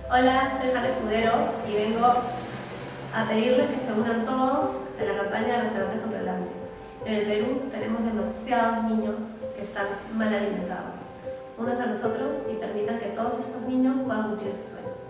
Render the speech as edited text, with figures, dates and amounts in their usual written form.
Hola, soy Jana Escudero y vengo a pedirles que se unan todos a la campaña de restaurantes contra el hambre. En el Perú tenemos demasiados niños que están mal alimentados. Únanse a nosotros y permitan que todos estos niños puedan cumplir sus sueños.